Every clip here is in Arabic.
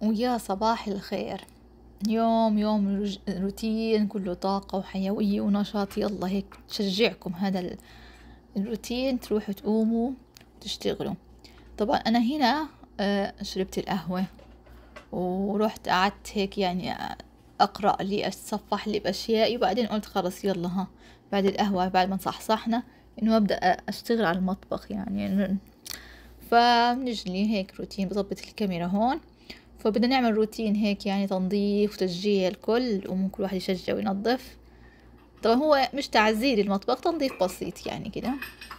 ويا صباح الخير. يوم روتين كله طاقة وحيوية ونشاط. يلا هيك تشجعكم هذا الروتين، تروحوا تقوموا وتشتغلوا. طبعا أنا هنا شربت القهوة ورحت قعدت هيك يعني أقرأ لي أتصفح لي بأشيائي، وبعدين قلت خلص يلا ها بعد القهوة بعد ما صحصحنا إنه أبدأ أشتغل على المطبخ يعني. فبنجلي هيك روتين، بضبط الكاميرا هون. فبدنا نعمل روتين هيك يعني تنظيف وتشجيع الكل، وممكن كل واحد يشجع وينظف. طبعا هو مش تعزير المطبخ، تنظيف بسيط يعني كده.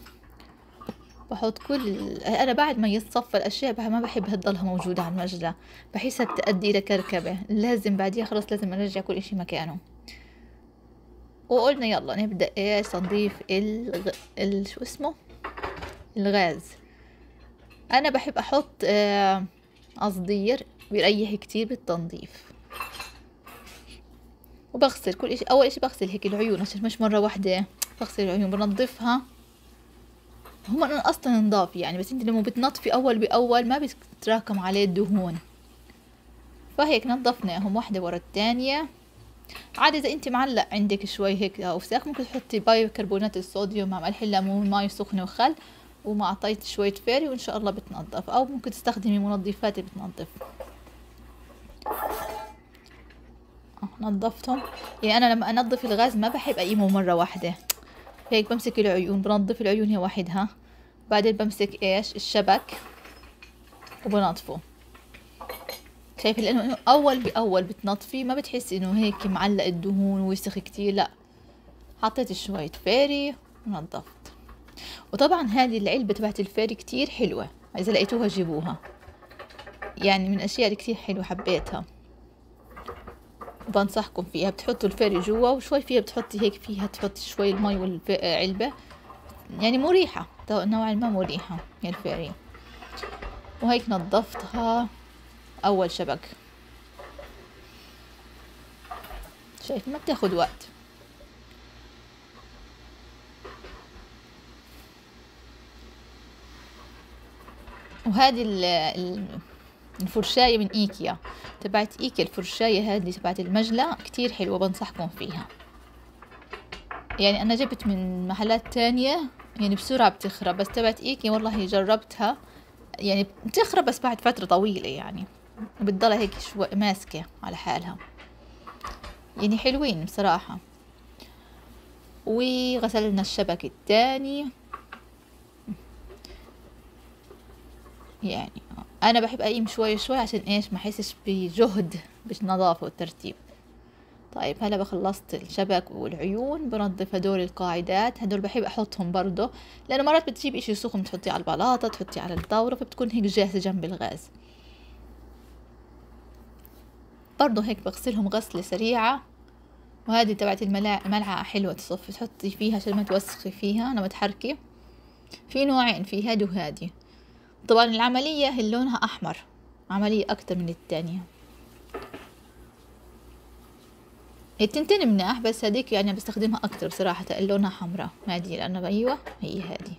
بحط انا بعد ما يتصفى الاشياء ما بحب تضلها موجودة على المجلة، بحسها بتأدي الى كركبة، لازم بعديها خلاص لازم ارجع كل اشي مكانه. وقلنا يلا نبدأ ايش تنظيف شو اسمه الغاز. انا بحب احط قصدير، بيريح كتير بالتنظيف. وبغسل كل إشي، أول إشي بغسل هيك العيون عشان مش مرة واحدة. بغسل العيون بنظفها. هم أنا أصلا نضاف يعني، بس انت لما بتنظفي أول بأول ما بتتراكم عليه الدهون. فهيك نظفناهم واحدة ورا التانية. عاد إذا انت معلق عندك شوي هيك أوساخ ممكن تحطي بايكربونات الصوديوم مع ملح الليمون ماي سخنة وخل، ومع طيت شوية فاري وإن شاء الله بتنظف. أو ممكن تستخدمي منظفات بتنظف. نظفتهم. يعني أنا لما أنظف الغاز ما بحب أقيمه مرة واحدة، هيك بمسك العيون بنظف العيون هي وحدها، بعدين بمسك ايش الشبك وبنظفه. شايف لانه اول باول بتنظفي ما بتحسي انه هيك معلق الدهون ويسخ كتير، لا. حطيت شوية فاري ونظفت. وطبعا هذه العلبة تبعت الفاري كتير حلوة، اذا لقيتوها جيبوها، يعني من الاشياء اللي كتير حلوة حبيتها، بنصحكم فيها. بتحطوا الفاري جوا وشوي فيها بتحطي هيك فيها تحطي شوي المي والعلبة، يعني مريحة نوعا ما مريحة هي الفاري. وهيك نظفتها اول شبك. شايف ما بتاخد وقت. وهذه الفرشاية من ايكيا، تبعت ايكيا. الفرشاية هذه تبعت المجلة كتير حلوة، بنصحكم فيها. يعني انا جبت من محلات تانية يعني بسرعة بتخرب، بس تبعت ايكيا والله جربتها يعني بتخرب بس بعد فترة طويلة يعني، وبتضلها هيك شوي ماسكة على حالها، يعني حلوين بصراحة. وغسلنا الشبك الثاني. يعني انا بحب اقيم شوي شوي عشان ايش ما احسش بجهد بالنظافة والترتيب. طيب هلا بخلصت الشبك والعيون، بنظف هدول القاعدات. هدول بحب احطهم برضه، لانه مرات بتجيب اشي سخن تحطيه على البلاطة تحطيه على الطاولة، فبتكون هيك جاهزة جنب الغاز. برضه هيك بغسلهم غسلة سريعة. وهذه تبعت ملعقة حلوة تصفي تحطي فيها عشان ما توسخي فيها لما تحركي. في نوعين، في هادي وهادي. طبعا العملية اللي لونها احمر عملية اكتر من التانية. التنتين مناح، بس هذيك يعني بستخدمها اكتر صراحة لونها حمراء. هذه لانه ايوه هي هذه.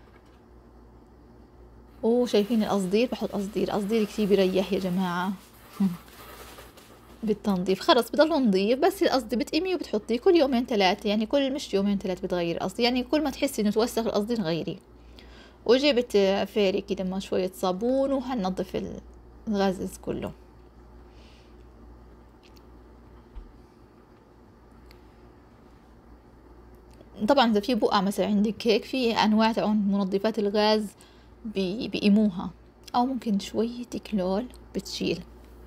وشايفين القصدير، بحط قصدير كتير بيريح يا جماعة بالتنظيف. خلص بضل نظيف، بس القصدي بتقميه وبتحطيه كل يومين ثلاثة، يعني كل مش يومين ثلاثة بتغير قصدي، يعني كل ما تحسي انه توسخ القصدير غيري. وجبت فاري كده مع شوية صابون وهننظف الغاز كله. طبعا اذا في بقع مثلا عندك هيك، في انواع تاعون منظفات الغاز بيقيموها، او ممكن شوية كلول بتشيل.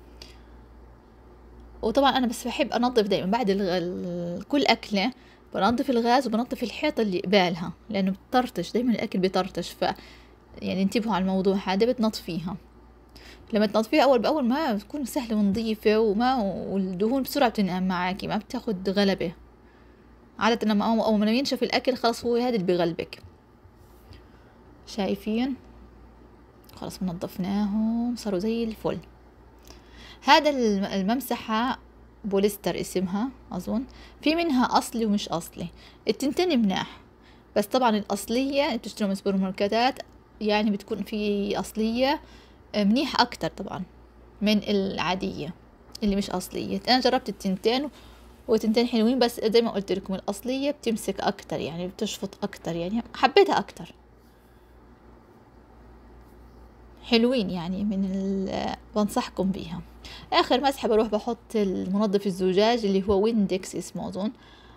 وطبعا انا بس بحب انظف دائما بعد كل اكله بنظف الغاز وبنظف الحيطه اللي قبالها، لانه بتطرطش دائما الاكل بيطرطش. يعني انتبهوا على الموضوع هذا، بتنظفيها. لما تنظفيها اول باول ما بتكون سهله ونظيفه، والدهون بسرعه بتنقم معاكي، ما بتاخد غلبه. عاده لما اول ما ينشف الاكل خلاص هو هذا اللي بغلبك. شايفين خلاص نظفناهم صاروا زي الفل. هذا الممسحة بوليستر اسمها أظن، في منها أصلي ومش أصلي. التنتين مناح، بس طبعا الأصلية بتشتروا من سوبر ماركتات يعني بتكون في أصلية منيح أكتر طبعا. من العادية اللي مش أصلية. أنا جربت التنتين وتنتين حلوين، بس زي ما قلت لكم الأصلية بتمسك أكتر، يعني بتشفط أكتر، يعني حبيتها أكتر، حلوين يعني بنصحكم بيها. آخر مسحة بروح بحط المنظف الزجاج اللي هو ويندكس اسمه أظن،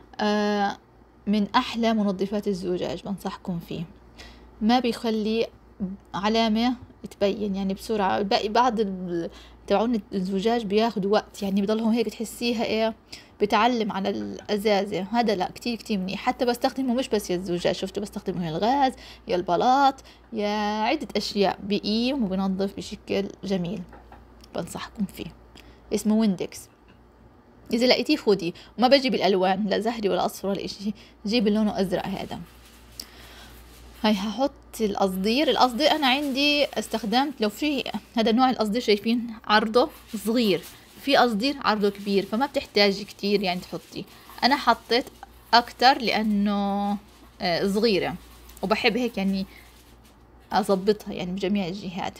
من أحلى منظفات الزجاج، بنصحكم فيه، ما بيخلي علامة تبين يعني بسرعة. باقي بعض تبعون الزجاج بياخد وقت، يعني بضلهم هيك تحسيها ايه بتعلم على الأزازة. هذا لا، كتير كتير منيح. حتى بستخدمه مش بس يا الزجاج، شفتوا بستخدمه يا الغاز يا البلاط يا عدة أشياء، بقيم وبنظف بشكل جميل، بنصحكم فيه. اسمه ويندكس، إذا لقيتيه خدي. وما بجيب الألوان، لا زهري ولا أصفر ولا إشي، جيب اللونه أزرق هذا. هاي هحط القصدير. أنا عندي استخدمت، لو في هذا نوع القصدير شايفين عرضه صغير، في قصدير عرضه كبير، فما بتحتاجي كتير يعني تحطي. أنا حطيت أكتر لأنه صغيرة، وبحب هيك يعني أظبطها يعني بجميع الجهات.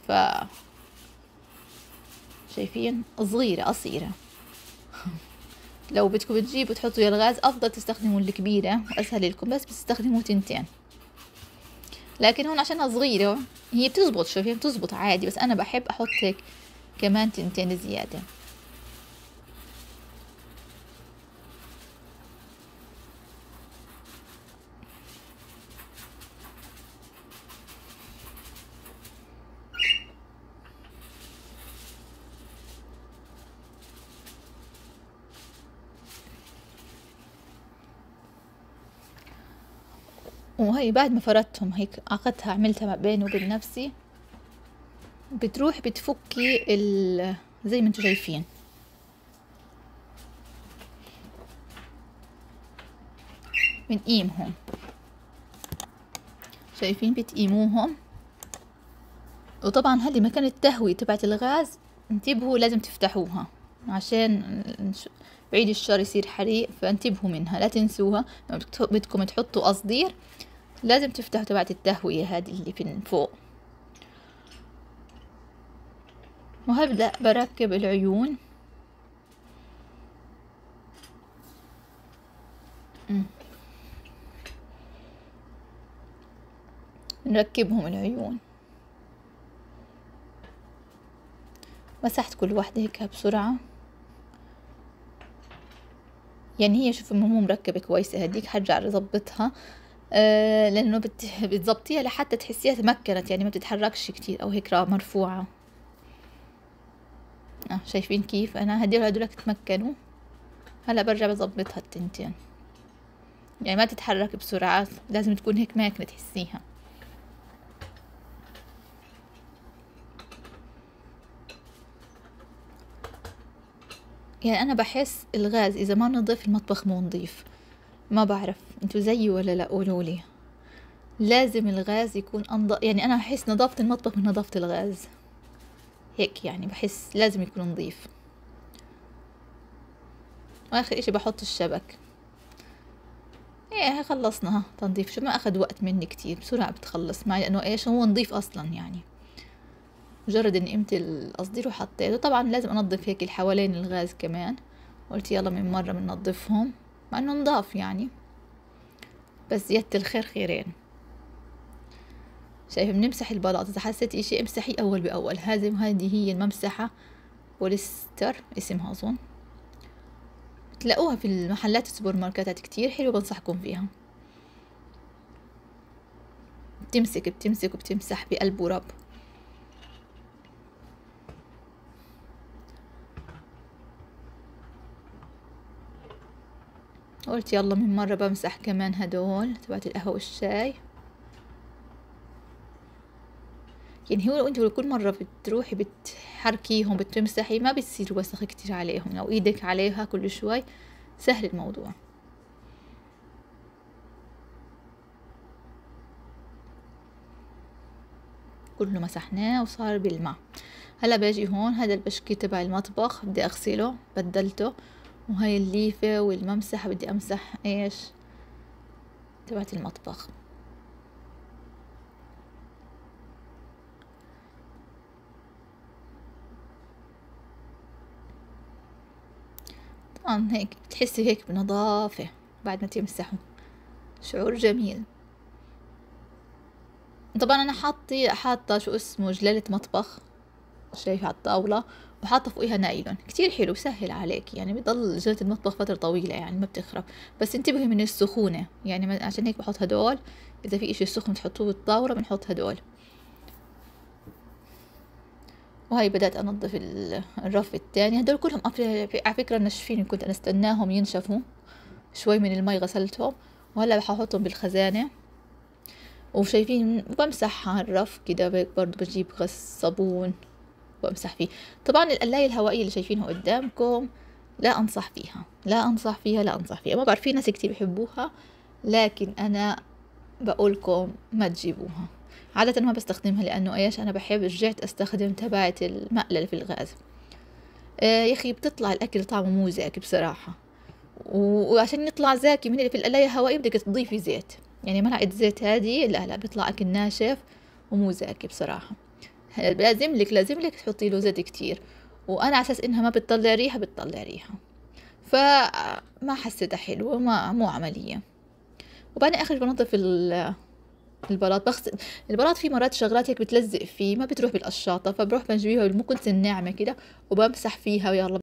شايفين صغيرة قصيرة. لو بدكم تجيبوا تحطوا يا الغاز أفضل تستخدموا الكبيرة وأسهل لكم، بس بتستخدموا تنتين. لكن هون عشانها صغيرة هي بتزبط، شوفي بتزبط عادي، بس أنا بحب أحط هيك كمان تنتين زيادة. وهي بعد ما فردتهم هيك عقدتها، عملتها ما بيني وبين نفسي، بتروح بتفكي زي ما انتم شايفين. بنقيمهم، شايفين بتقيموهم. وطبعا هذه مكان التهوية تبعت الغاز، انتبهوا لازم تفتحوها عشان بعيد الشر يصير حريق، فانتبهوا منها لا تنسوها. لما بدكم تحطوا قصدير لازم تفتحوا تبعت التهوية هذه اللي في فوق. وهبدأ بركب العيون. نركبهم العيون. مسحت كل واحدة هيك بسرعة، يعني هي شوفوا مو مركبة كويسة، هديك حرجع اظبطها لانه بتظبطيها لحتى تحسيها تمكنت، يعني ما بتتحركش كتير او هيك مرفوعة. شايفين كيف انا هدولك تمكنوا. هلا برجع بظبطها التنتين، يعني ما تتحرك بسرعة، لازم تكون هيك ماكنة تحسيها. يعني انا بحس الغاز اذا ما نضيف المطبخ مو نضيف. ما بعرف انتو زيي ولا لا، قولولي. لازم الغاز يكون انضف، يعني انا احس نظافة المطبخ من نظافة الغاز هيك، يعني بحس لازم يكون نظيف. واخر اشي بحط الشبك. ايه خلصنا تنظيف، شو ما اخذ وقت مني كتير، بسرعة بتخلص معي لانه ايش هو نظيف اصلا. يعني مجرد اني قمت القصدير وحطيته. طبعا لازم انظف هيك الحوالين الغاز كمان، قلت يلا من مرة بننظفهم مع انه نضاف يعني، بس زيادة الخير خيرين. شايف بنمسح البلاط، اذا حسيت اشي امسحي اول باول. هذه هي الممسحة بوليستر اسمها اظن، تلاقوها في المحلات السوبر ماركتات كتير حلوة، بنصحكم فيها. بتمسك وبتمسح بقلب ورب. قلت يلا من مرة بمسح كمان هدول تبعت القهوة والشاي. يعني هو انتوا كل مرة بتروحي بتحركيهم بتمسحي ما بتصير وسخ كتير عليهم، لو ايدك عليها كل شوي سهل الموضوع. كله مسحناه وصار بالماء. هلا باجي هون، هذا البشكي تبع المطبخ بدي اغسله، بدلته. وهاي الليفة والممسحة بدي امسح ايش تبعت المطبخ. طبعا هيك بتحسي هيك بنظافة بعد ما تمسحوا، شعور جميل. طبعا انا حاطة شو اسمه جلالة مطبخ، شايفة على الطاولة، وحاطة فوقيها نايلون كتير حلو سهل عليك، يعني بضل جلالة المطبخ فترة طويلة يعني ما بتخرب. بس انتبهي من السخونة يعني، عشان هيك بحط هدول، اذا في اشي سخن تحطوه بالطاولة بنحط هدول. وهاي بدأت أنظف الرف التاني، هدول كلهم على فكرة ناشفين، كنت أنا استناهم ينشفوا شوي من المي غسلتهم، وهلا بحطهم بالخزانة. وشايفين بمسح على الرف كده هيك، برضو بجيب صابون وامسح فيه. طبعا القلاية الهوائية اللي شايفينها قدامكم لا أنصح فيها، لا أنصح فيها، لا أنصح فيها. ما بعرف في ناس كتير بيحبوها، لكن أنا بقولكم ما تجيبوها. عادة ما بستخدمها لأنه إيش، أنا بحب رجعت أستخدم تبعة المقلة في الغاز. يا أخي بتطلع الأكل طعمه مو زاكي بصراحة، وعشان يطلع زاكي من في القلاية الهوائية بدك تضيفي زيت، يعني ملعقة زيت هذه لا بيطلع أكل ناشف ومو زاكي بصراحة. لازم لك تحطي له زيت كتير، وأنا على أساس إنها ما بتطلع ريحة، بتطلع ريحة، فما حسيتها حلوة، مو عملية. وبعدين آخر بنظف البلاط، بغسل البلاط. في مرات شغلات هيك بتلزق فيه ما بتروح بالقشاطة، فبروح بجيبها بالمكنسة الناعمة كده وبمسح فيها، ويلا